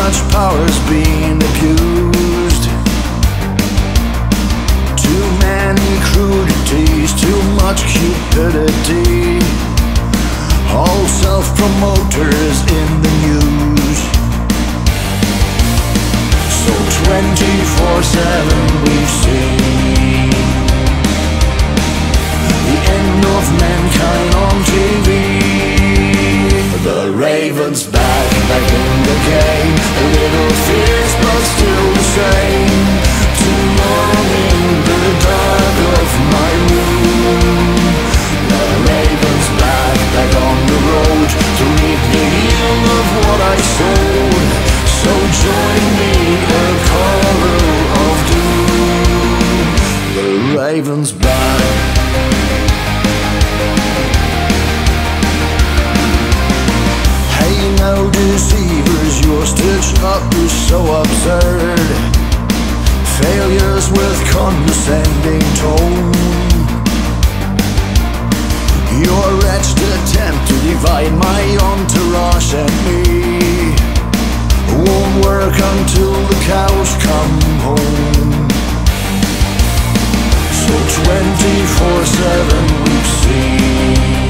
much power's being abused. Too many crudities, too much cupidity. All self-promoters in the news. So 24/7 we've seen the end of mankind on TV. The Ravens back in the game. A little fierce but still the same. Too long in the dark of my room. The Ravens back on the road to reap the yield of what I sowed. So join me, a choral of doom. The Ravens back. No deceivers, your stitched up is so absurd. Failures with condescending tone. Your wretched attempt to divide my entourage and me won't work until the cows come home. So 24/7 we've seen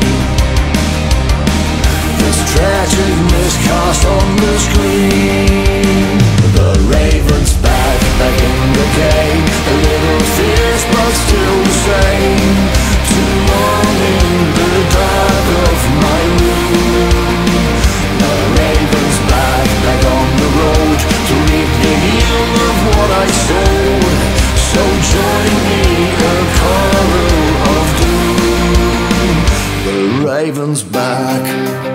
this tragic miscast on the screen. The Ravens back in the game. A little fierce but still the same. Too long in the dark of my room. The Ravens back on the road to reap the yield of what I sowed. So join me, a choral of doom. The Ravens back.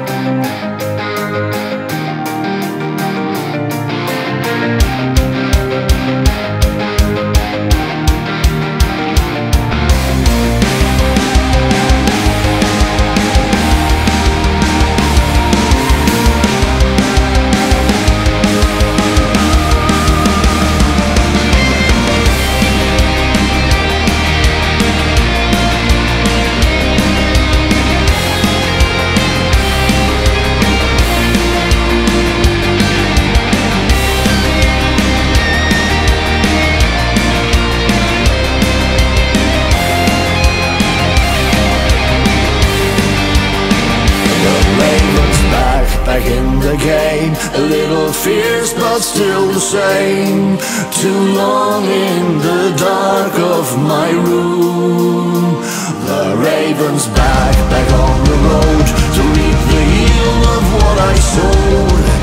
Back in the game, a little fierce but still the same. Too long in the dark of my room. The Ravens back on the road to reap the yield of what I sowed.